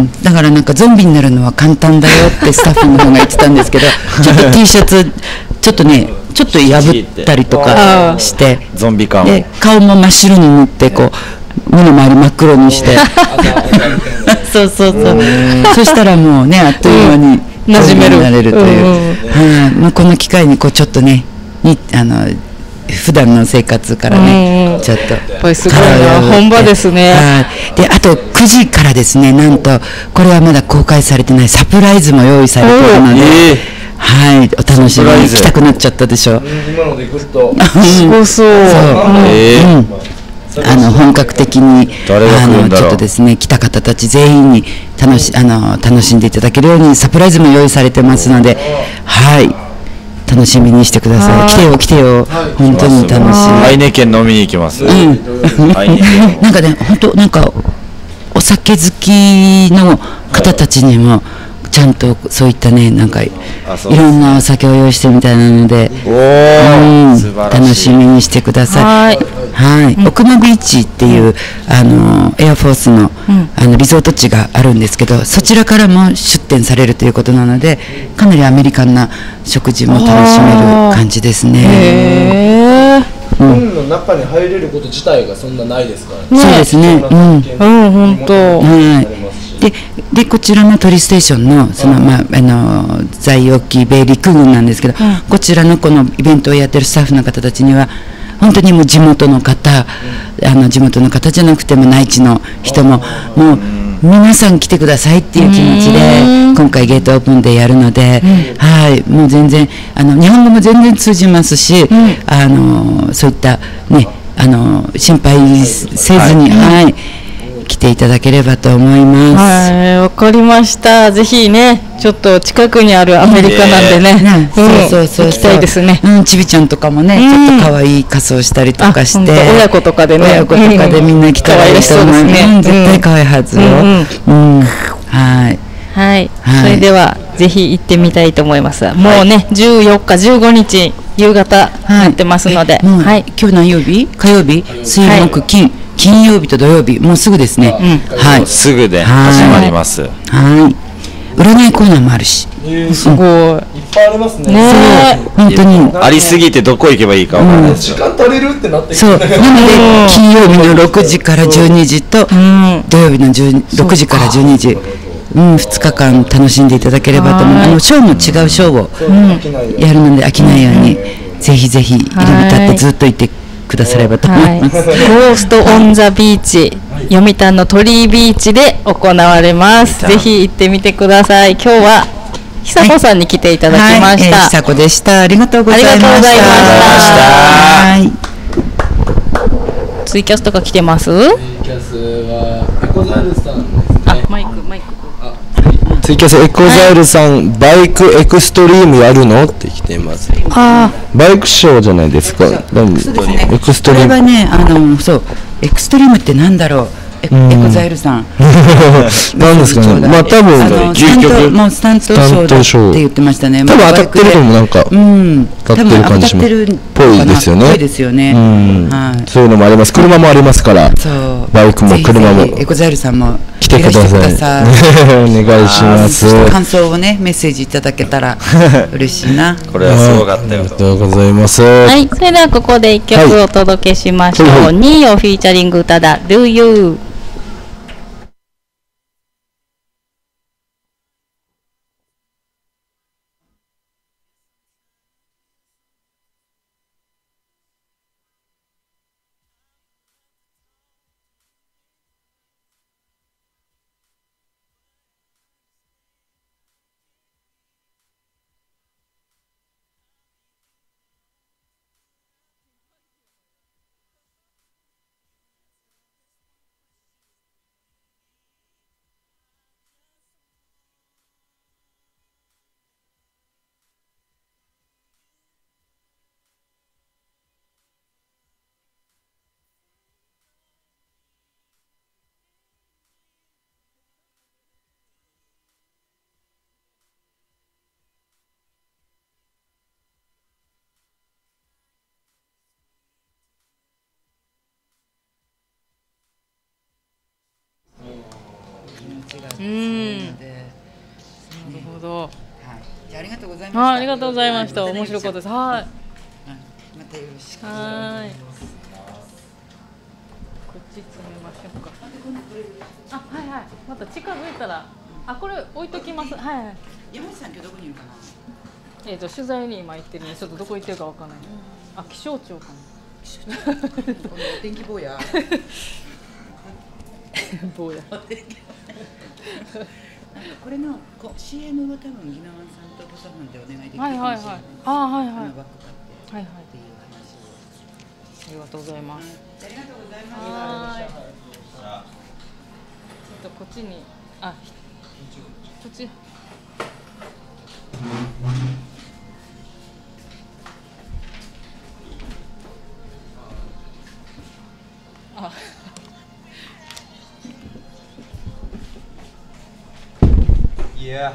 だからなんかゾンビになるのは簡単だよってスタッフの方が言ってたんですけどちょっと T シャツちょっとねちょっと破ったりとかしてゾンビ感で顔も真っ白に塗ってこう目の周り真っ黒にしてそうそうそう、そしたらもうねあっという間に馴染めるなれるという、うん、はい、まあ、この機会にこうちょっとねにあの普段の生活からね、うん、ちょっとやっぱりすごいな、本場ですね。 であとくじからですね、なんとこれはまだ公開されてないサプライズも用意されているので、はい、お楽しみに。来たくなっちゃったでしょ。 今のでぐっとすごそう。 あの本格的にあのちょっとですね、来た方たち全員に楽しあの楽しんでいただけるようにサプライズも用意されてますので、はい、楽しみにしてください。来てよ来てよ、本当に楽しい。 アイネ県飲みに行きます。うん。 なんかね、本当なんかお酒好きの方たちにもちゃんとそういったね、なんかいろんなお酒を用意してみたいなので、うん、楽しみにしてください。はい、うん、奥野ビーチっていうあのエアフォースの、うん、あのリゾート地があるんですけど、そちらからも出店されるということなので、かなりアメリカンな食事も楽しめる感じですね。 へー、海の中に入れること自体がそんなないですからね。 そうですね。うん、うん、 本当。はい。 ででこちらのトリステーションのその、まあ、あの在沖米陸軍なんですけど、うん、こちらのこのイベントをやってるスタッフの方たちには本当にもう地元の方、うん、あの地元の方じゃなくても内地の人ももう皆さん来てくださいっていう気持ちで今回ゲートオープンでやるので、うん、はいもう全然あの日本語も全然通じますし、うん、あのそういったねあの心配せずに、はい、はい来ていただければと思います。 はい、わかりました。ぜひね、ちょっと近くにあるアメリカなんでね、ねうん、そうそうそう行きたいですね。 うん、ちびちゃんとかもね、うん、ちょっと可愛い仮装したりとかして、 親子とかでね、 親子とかでみんな来たらいいと思う。ね、うん、絶対可愛いはずよ。うん、うんうん、はい。 はい、はい、それではぜひ行ってみたいと思います。もうね、じゅうよっか、じゅうごにち夕方やってますので、 はい、今日何曜日？火曜日？水木金。金曜日と土曜日、もうすぐですね。 うん、はい。すぐで始まります。はい。 占いコーナーもあるし。 えー、すごい。いっぱいありますね。 ね。本当に。 ありすぎてどこ行けばいいかわからないですよ。 時間足りるってなって。 そう。なので金曜日のろくじからじゅうにじと土曜日のろくじからじゅうにじ。うん、ふつかかん楽しんでいただければと思う。あのショーも違うショーをやるので飽きないように、ぜひぜひ入り浸ってずっといてくださればと思います。 はい、ゴーストオンザビーチ、読谷の鳥居ビーチで行われます。ぜひ行ってみてください。今日は久子さんに来ていただきました。 はいはい、えー、久子でした。ありがとうございました。ありがとうございました。ツイキャスとか来てます？ツイキャスはエコザイルさんですね。 あ、マイクマイク。 ツイキャスエコザイルさん、はい、バイクエクストリームやるのって来ています。あバイクショーじゃないですか。でもそうですね、エクストリームこれはね、あのそうエクストリームってなんだろう。エコザイルさん。 なんですかね。まあ多分究極もうスタントショーだって言ってましたね。 多分当たってるのもなんか当たってる感じします。ぽいですよね。 ぽいですよね。 はい。そういうのもあります。車もありますから。そう。バイクも車も。 エコザイルさんも来てください。お願いします。 感想をねメッセージいただけたら嬉しいな。 これはすごかったよ。 ありがとうございます。 はい。それではここで一曲お届けしましょう。ニーヨフィーチャリング歌だ Do You。うん。なるほど。はい。 じゃあありがとうございました。 ありがとうございました。面白かったです。はい。 またよろしく。 はい。こっち詰めましょうか。あ、はいはい。また近づいたら、あ、これ置いときます。はいはい。 山内さん今日どこにいるかな。 えっと取材に今行ってるんで、ちょっとどこ行ってるかわかんない。 あ、気象庁かな。 お天気坊や。 坊や。 これのこ シーエム は多分宜野湾さんとごさんでお願いできるかもしれない。 はいはいはい。ああはいはい。 バッグ買ってはいはいっていう話を。 ありがとうございます。 ありがとうございます。 はい。ちょっとこっちにあこっち。あ。 Yeah.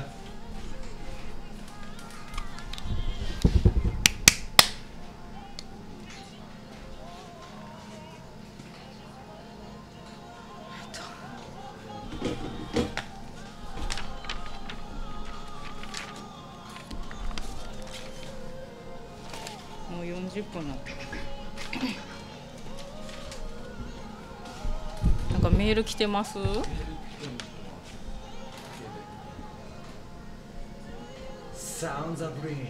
もうよんじゅっぷんなった。なんかメール来てます？ Sounds of rain.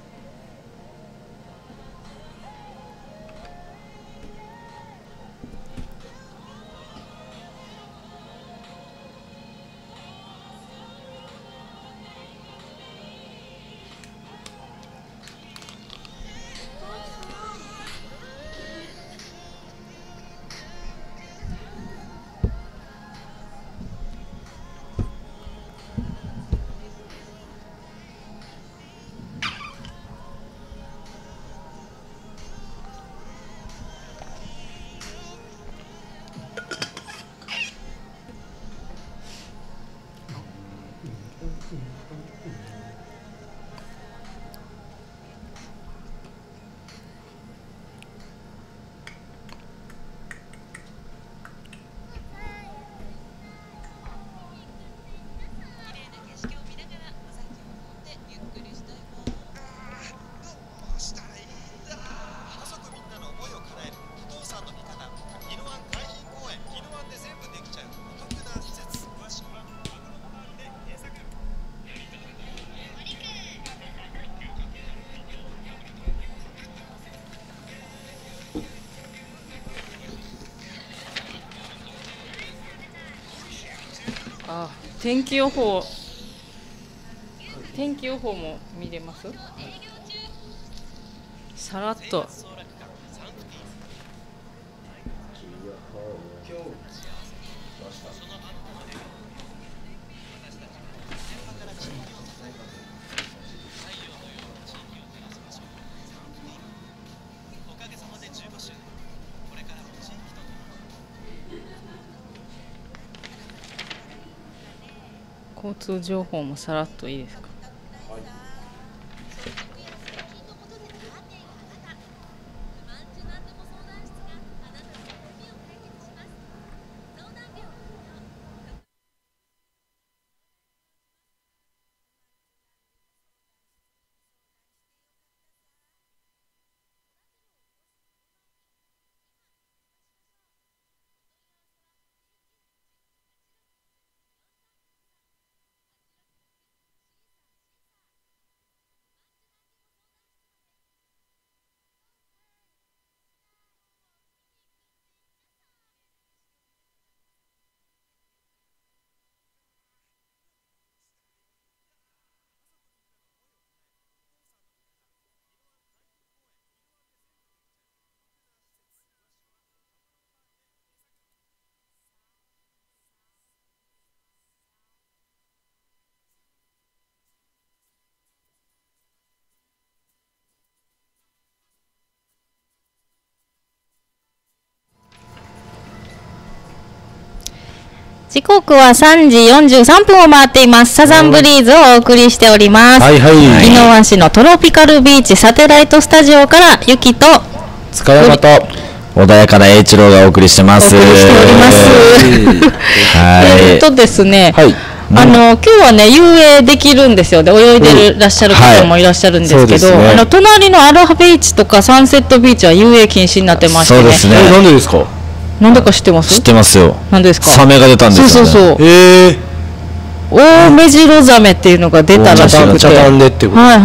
あ、天気予報天気予報も見れます？さらっと交通情報もさらっといいですか？はい、時刻はさんじよんじゅうさんぷんを回っています。サザンブリーズをお送りしております。はいはい。宜野湾市のトロピカルビーチサテライトスタジオからゆきと塚山と穏やかな栄一郎がお送りしてます。 お送りしております。はい。えっとですね。はい。あの今日はね遊泳できるんですよ。で泳いでるらっしゃる方もいらっしゃるんですけど、はいね、あの隣のアロハビーチとかサンセットビーチは遊泳禁止になってましてね。 そうですね。 なんでですか？ なんでか知ってます？ 知ってますよ。 なんですか？ サメが出たんですよね。 そうそうそう。 ええー。 オオメジロザメっていうのが出たらしくて。 茶番でってこと。 はいはい。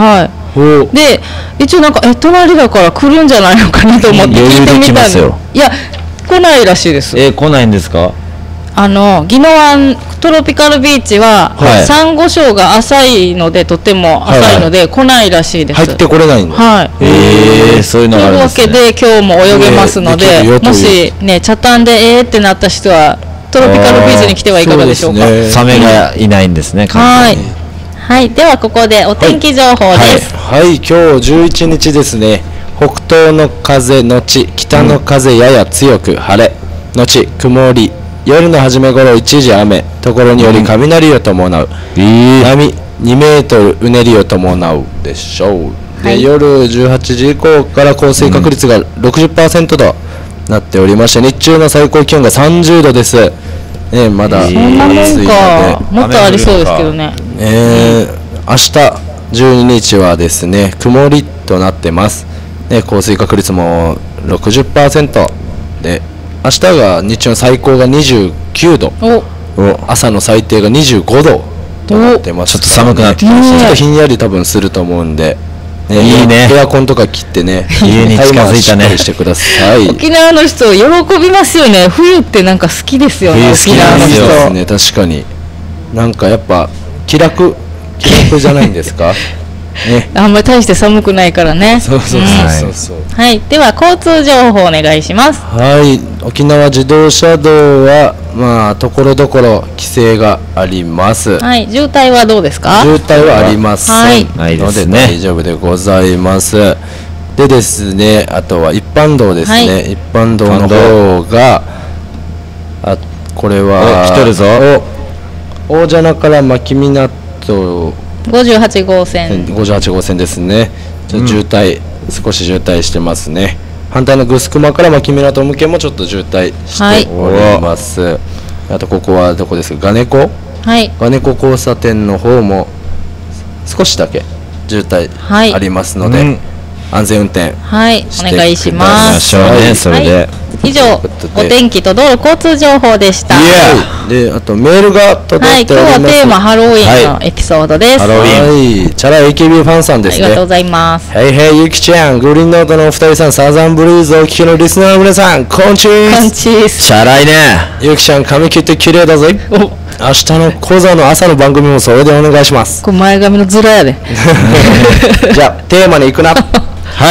で一応なんかえ隣だから来るんじゃないのかなと思って聞いてみたの。いや来ないらしいです。 えー、来ないんですか？ あの宜野湾トロピカルビーチは、はい、サンゴ礁が浅いのでとても浅いので、はいはい、来ないらしいです。 入ってこれないんだ。 はい。 えー、そういうのがあるんですね。 というわけで今日も泳げますので、えー、もしねチャタンでえーってなった人はトロピカルビーチに来てはいかがでしょうか。 うね、サメがいないんですね。 はい。はい、ではここでお天気情報です。 はい、はいはい、今日じゅういちにちですね。北東の風のち北の風やや強く晴れのち曇り。夜の初め頃一時雨、ところにより雷を伴う、うん、波にメートルうねりを伴うでしょう、はい、で夜じゅうはちじ以降から降水確率が ろくじゅっパーセント となっておりまして、日中の最高気温がさんじゅうどです、ね、まだ暑いので、 もっとありそうですけどね、 えー、明日じゅうににちはですね曇りとなってます、ね、降水確率も ろくじゅっパーセント で明日が日中の最高がにじゅうきゅうど、朝の最低がにじゅうごどとなってます、 ね、ちょっと寒くなってきました、 ちょっとひんやり多分すると思うんで、ね、 いいね、 エアコンとか切ってね家に近づいたねしてください。 沖縄の人喜びますよね。冬ってなんか好きですよね。 沖縄の人ですね。確かになんかやっぱ気楽気楽じゃないんですかね、 あんまり大して寒くないからね。 そうそうそうそう、うん、 はい、では交通情報お願いします。 はい、沖縄自動車道はまあところどころ規制があります。 はい、渋滞はどうですか？ 渋滞はありません、はい、ので大丈夫でございます。でですね、あとは一般道ですね、はい、一般道の方があこれは来てるぞ。 大蛇名から牧港ごじゅうはちごうせんごじゅうはちごうせんですね。じゃ渋滞、うん、少し渋滞してますね。反対のグスクマから牧港向けもちょっと渋滞しております、はい、あとここはどこですか？ガネコ、 はい、 ガネコ交差点の方も少しだけ渋滞ありますので、はい、うん、安全運転はいお願いします。 ね、それで、はい、 以上お天気と道路交通情報でした。 であとメールが届いております。 はい、今日はテーマハロウィンのエピソードです。 ハロウィン、はい、チャラ エーケービー ファンさんですね。 ありがとうございます。 はいはい、ゆきちゃん、グリーンノートのお二人さん、サザンブリーズをお聞きのリスナーの皆さん、こんちーす。 こんちーす。 チャラいね。 ゆきちゃん、髪切って綺麗だぜ。明日の講座の朝の番組もそれでお願いします。 これ前髪のズラやで。 じゃあテーマに行くな。はい、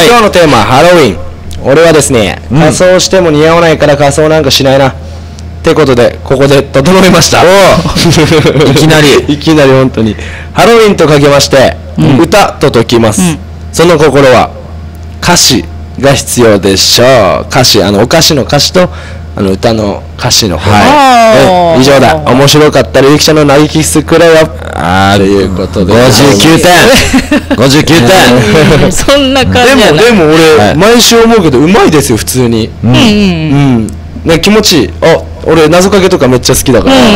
今日のテーマハロウィン。俺はですね、うん、仮装しても似合わないから仮装なんかしないなってことでここで整いました。 いきなりいきなり本当にハロウィンとかけまして、うん、歌と解きます、うん、その心は歌詞が必要でしょう。歌詞、あのお菓子の歌詞とあの歌の歌詞の方、はい、以上だ。面白かったらゆきちゃんの投げキスくらいよあということでごじゅうきゅうてんごじゅうきゅうてんそんな感じやな。 でもでも俺、はい、毎週思うけどうまいですよ普通に。うん、うんうんね、気持ちいい。あ、俺謎かけとかめっちゃ好きだから、うん、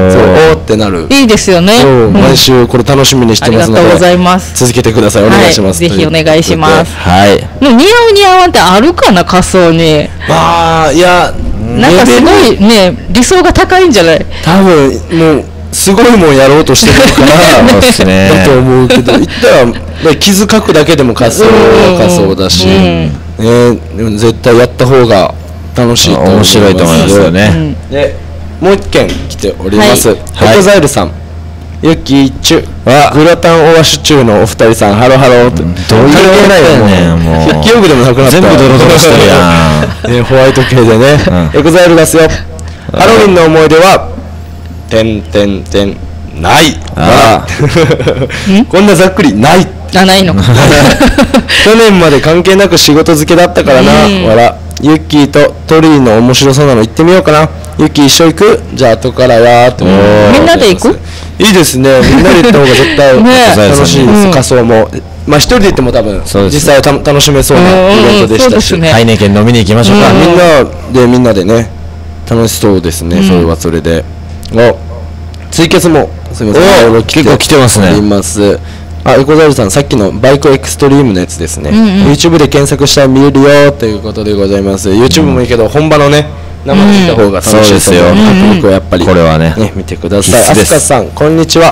そうおーってなる。 いいですよね。そう、 うん、毎週これ楽しみにしてますので、ありがとうございます。続けてください。お願いします。 はい、ぜひお願いします。 はい。 もう似合う似合わんってあるかな仮装に。 まあいやなんかすごいね理想が高いんじゃない？ 多分もうすごいもんやろうとしてるからそうですねだと思うけど、言ったら、ね、傷かくだけでも仮装は仮装だし、うんね、でも絶対やった方が楽しいと思います。 面白いと思いますよね、うん、 でもう一件来ております。はい、エコザイルさん、ユッキーチュグラタンオアシュチューのお二人さん、ハロハロ、うん、どういう関係ないよね。もう記憶でもなくなった。 全部ドロドロしてるやん、 ね、ホワイト系でね、うん、エコザイルですよ。ハロウィンの思い出はてんてんてんないあこんなざっくりないあないのか去年まで関係なく仕事漬けだったからな、うん、わらユッキーとトリーの面白そうなの行ってみようかな。ユッキー一緒行く？じゃあ後からやーって。 みんなで行く？ いいですね。みんなで行った方が絶対楽しいです、ね、仮装も。まあ一人で行っても多分、ね、実際た楽しめそうなイベントでしたし、 ハイネケン飲みに行きましょうか。 みんなでみんなでね楽しそうですね、うん、それはそれで。おツイキャスもすみません結構来てますね。 あります。あ、エコザイルさん、さっきのバイクエクストリームのやつですね、うんうん、YouTube で検索したら見えるよということでございます。 YouTube もいいけど、うん、本場のね生で見た方が楽しいですよ、うん、迫力はやっぱり、 これはねね見てください。あすかさん、こんにちは。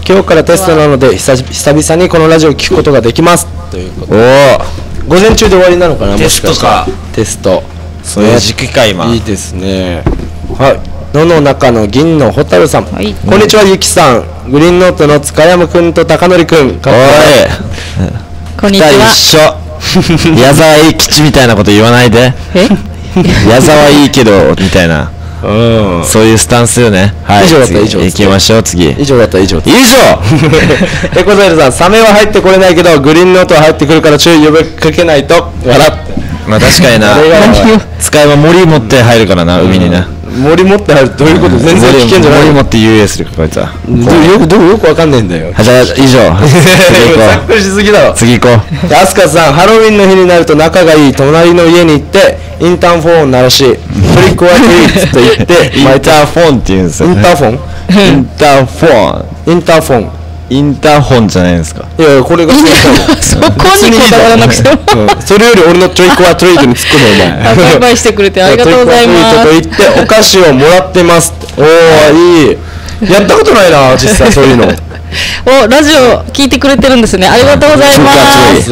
今日からテストなので久久々にこのラジオを聞くことができますということで、お午前中で終わりなのかな、 テストか、 テスト、 そういう時期か今。 いいですね。はい、野の中の銀の蛍さん、はい、こんにちはゆきさん、グリーンノートの塚山くんと高則くん、かっこいい、 こんにちは。 一緒矢沢永吉みたいなこと言わないで。 え矢沢いいけどみたいな、うん、そういうスタンスよね。はい、以上だったら以上行きましょう。次以上だったら以上以上エコザイルさん、サメは入ってこれないけどグリーンノートは入ってくるから注意呼びかけないと笑って。 まあ確かにな使えば森持って入るからな、海にな。 森持って入るどういうこと？全然危険じゃない。 森持って ユーエー するかこいつは。 よくどうよくわかんないんだよ。 じゃあ以上。 ざっくりしすぎだろ。 次行こう。 アスカさん、ハロウィンの日になると仲がいい隣の家に行ってインターフォンを鳴らし、トリックオアトリートと言ってインターフォンって言うんですよ。 インターフォン？ インターフォン。 インターフォン。 インターホンじゃないですか。 いやいや、これがそこにこだわらなくてもそれより俺のトリックオアトリートに突っ込むお前。 バイバイしてくれてありがとうございます。 トリックオアトリートと言ってお菓子をもらってます。おー、いい。やったことないな実際そういうの。 お、ラジオ聞いてくれてるんですね。ありがとうございます。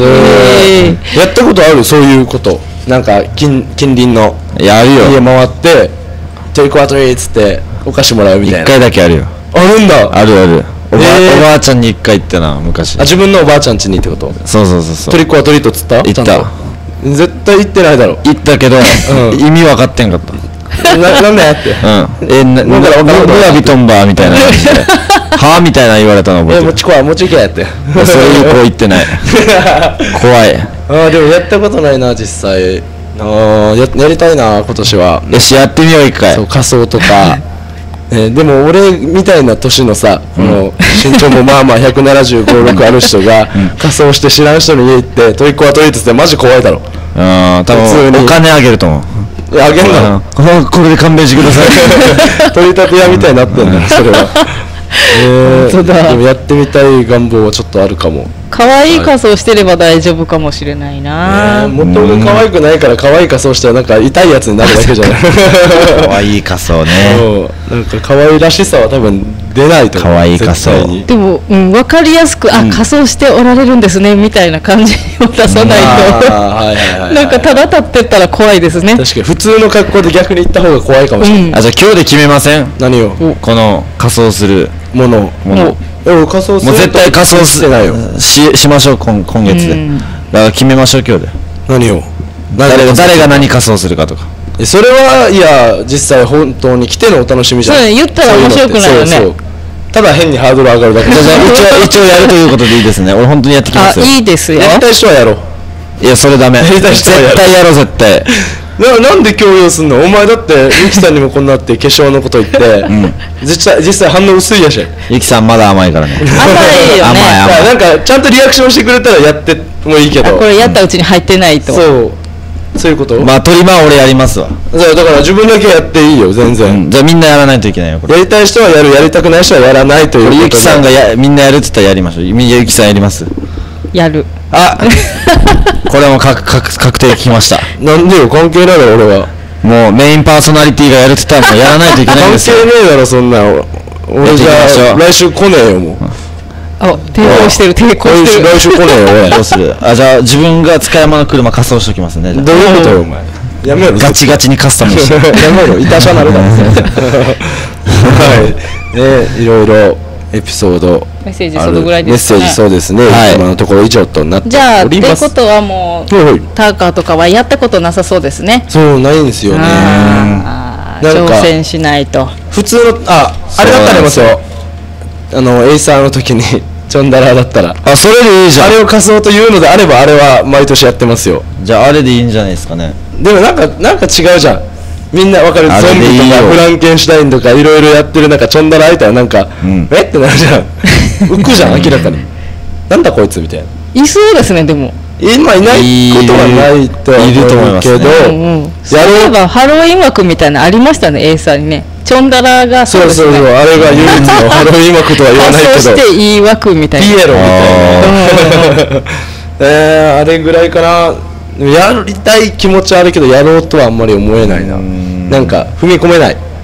やったことある？そういうこと。なんか近近隣のやるよ。 家回ってトリックオアトリートっつってお菓子もらうみたいな。 一回だけあるよ。 あるんだ。 あるある。おば、えー、おばあちゃんに一回行ったな昔。あ、 自分のおばあちゃん家にってこと？ そうそうそうそう。 トリックオアトリートっつった？ 行った。 絶対行ってないだろ。 行ったけど、うん、意味分かってんかった。 な、なんだよって。 うん。え、な、な、な、ムヤビトンバーみたいな感じで。はぁみたいな言われたの覚えてる。 え、もちこは、もちいけやって。 そういう子行ってない。怖い。 ああ、でもやったことないな、実際。ああ、や、やりたいな、今年は。 よし、やってみよう、一回。 そう、仮装とか。えー、でも俺みたいな年のさ、うん、この身長もまあまあひゃくななじゅうご、ろくある人が仮装して知らん人の家行ってトリックオアトリートってマジ怖いだろ。 ああ、多分お金あげると思う。 いや、あげんの？ これで勘弁してください。 取り立て屋みたいになってんだそれは。えー、でもやってみたい願望はちょっとあるかも。 可愛い仮装してれば大丈夫かもしれないな。 もともと可愛くないから可愛い仮装したらなんか痛いやつになるだけじゃない。 可愛い仮装ね。 なんか可愛らしさは多分出ないと思う。 可愛い仮装。 でも、うん、分かりやすく、あ、仮装しておられるんですねみたいな感じを出さないと。なんかただ立ってったら怖いですね。 確かに普通の格好で逆に行った方が怖いかもしれない。 あ、じゃあ今日で決めません？何を？この仮装するもの。もの。 仮装する。 もう絶対仮装してないよ。ししましょう今今月で。だから決めましょう今日で。 何を？ 誰が誰が何仮装するかとか。 それはいや実際本当に来てのお楽しみじゃん。 そう言ったら面白くないよね。そうそう。 ただ変にハードル上がるだけ。 じゃあ一応一応やるということでいいですね。俺本当にやってきますよ。 あ、いいですよ。 やりたい人はやろう。 いやそれダメ。絶対やろう絶対。 な, なんで強要すんの？お前だってゆきさんにもこんなって化粧のこと言って、うん、実際実際反応薄いやし。 ゆきさんまだ甘いからね。 甘いよね。 甘い甘い。なんかちゃんとリアクションしてくれたらやってもいいけど。 これやったうちに入ってないと。 そうそういうこと。 まあ鳥間俺やりますわ。 だから自分だけやっていいよ全然。 うん、じゃあみんなやらないといけないよこれ。 やりたい人はやる、やりたくない人はやらないということで。 ゆきさんがやみんなやるって言ったらやりましょう。ゆきさんやります？ やる。 あこれはもう確確定きました。 なんでよ、関係ないだろ俺は。 もうメインパーソナリティがやるって言ったらもうやらないといけないんですよ。 関係ねえだろそんな。俺じゃあ来週来ねえよもう。 あ、抵抗してる抵抗してる。 来週来ねえよ。 どうする？あ、じゃあ自分が塚山の車仮装しておきますね。 どういうことよお前。やめろ。 ガチガチにカスタムして。 やめろ。いたしゃなるから。はい。ね、いろいろエピソード。 メッセージそのぐらいですかね。メッセージそうですね。今のところ以上となっております。じゃあってことはもうターカーとかはやったことなさそうですね。 そうないんですよね。 挑戦しないと。 普通のああれだったらありますよ。あのエイサーの時にチョンダラだったら。 あ、それでいいじゃん。 あれを仮装というのであればあれは毎年やってますよ。 じゃああれでいいんじゃないですかね。 でもなんかなんか違うじゃん。みんなわかる。ゾンビとかフランケンシュタインとかいろいろやってる中チョンダラ開いたらなんか、うん、えってなるじゃん。浮くじゃん明らかに。なんだこいつみたいな。 いそうですねでも。 今いないことはないとは思うけど、 やればハロウィン枠みたいなのありましたねエイサーにね。チョンダラがそうですね。そうそうそう、あれが唯一のハロウィン枠とは言わないけど。 そうしていい枠みたいな。 ピエロみたいな。えー、あれぐらいかな。やりたい気持ちはあるけどやろうとはあんまり思えないな。なんか踏み込めない。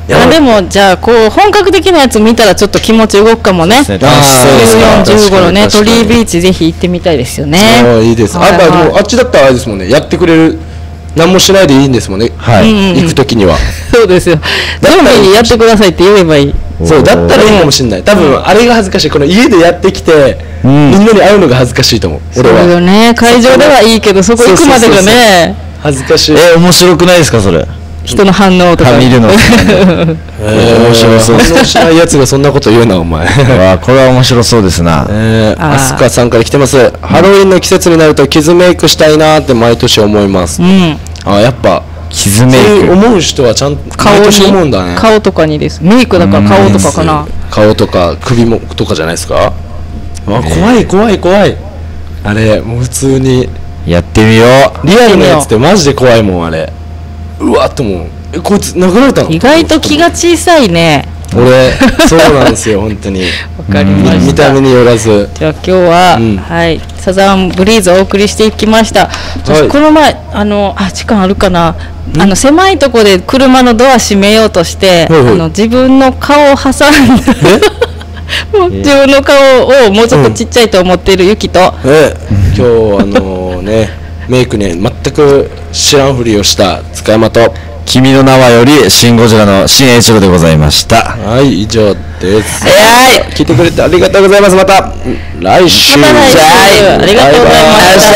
あでもじゃあこう本格的なやつ見たらちょっと気持ち動くかもね。じゅうよん、じゅうごのねトリービーチぜひ行ってみたいですよね。 あいいです。あでもあっちだったらあれですもんね、やってくれる、何もしないでいいんですもんね、行くときには。そうですよ、 ゾンビにやってくださいって言えばいい。 そうだったらいいかもしれない。多分あれが恥ずかしい、この家でやってきてみんなに会うのが恥ずかしいと思う俺は。 そうよね、会場ではいいけどそこ行くまでがね恥ずかしい。 え面白くないですかそれ、 人の反応とか見るの。面白そう。 反応しないやつがそんなこと言うなお前。 わこれは面白そうですな。 えー、アスカさんから来てます。ハロウィンの季節になると傷メイクしたいなって毎年思います。うん、あやっぱ傷メイク思う人はちゃんと毎年思うんだね。 顔とかにです。メイクだから顔とかかな。 顔とか首もとかじゃないですか。あ怖い怖い怖い。あれもう普通にやってみよう。 リアルなやつってマジで怖いもんあれ。うわっともうえこいつ殴られたの。 意外と気が小さいね。 俺そうなんですよ本当に。 わかりました。 見た目によらず。 じゃあ今日は、うん、はいサザンブリーズをお送りしていきました。私、はい、この前あのあ時間あるかな。あの狭いところで車のドア閉めようとして、はいはい、あの自分の顔を挟んでもう自分の顔をもうちょっとちっちゃいと思っているユキと、 うんえ今日あのねメイクね全く知らんふりをした塚山と君の名はよりシン・ゴジラの新栄一郎でございました。 はい以上です。 はい聞いてくれてありがとうございます。また来週。 また来週ありがとうございました。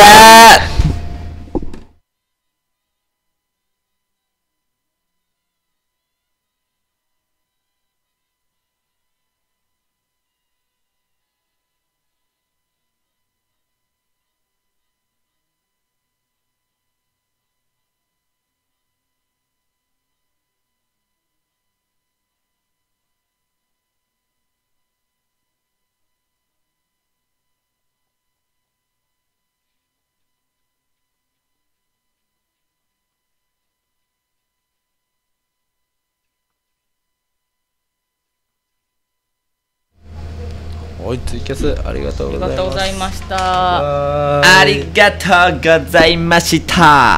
おいツイキャスありがとうございます。ありがとうございました。 ありがとうございました。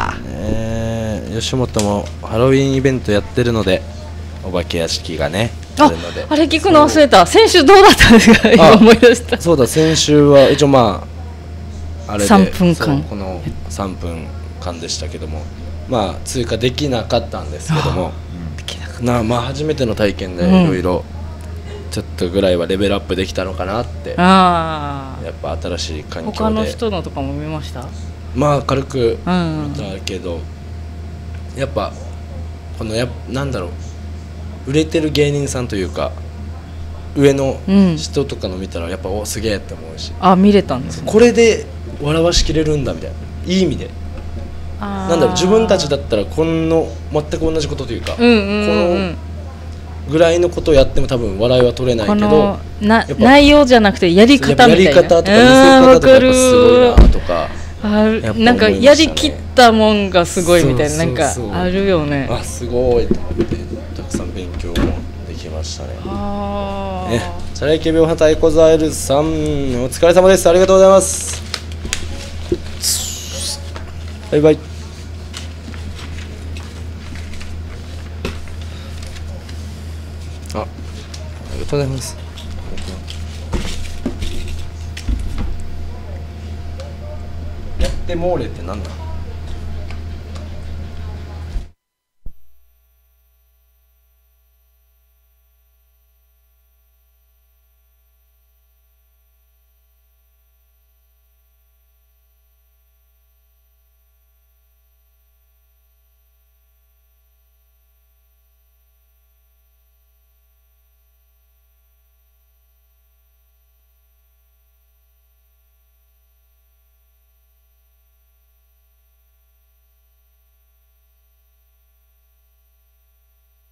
えー、吉本もハロウィンイベントやってるのでお化け屋敷がねあるので。あれ聞くの忘れた。先週どうだったんですか。今思い出した。 そうだ先週は一応まああれでさんぷんかんこのさんぷんかんでしたけどもまあ通過できなかったんですけども、うん、なまあ初めての体験でいろいろちょっとぐらいはレベルアップできたのかなって。あやっぱ新しい環境で他の人のとかも見ました。 まあ軽く見たけど、うんうん、やっぱこのやなんだろう売れてる芸人さんというか上の人とかの見たらやっぱ、うん、おすげえって思うしあ見れたんです、ね、 これで笑わしきれるんだみたいないい意味でなんだろう自分たちだったらこの全く同じことというか、うんうんうんうん、このぐらいのことをやっても多分笑いは取れないけどな内容じゃなくてやり方みたいなやり方とか見せ方とかやっぱすごいなとかあなんかやりきったもんがすごいみたいななんかあるよね。 あすごいと思ってたくさん勉強もできましたね。あねチャライケ病派太鼓ザエルさんお疲れ様です。ありがとうございます。バイバイ。あありがとうございます。やってモーレってなんだ。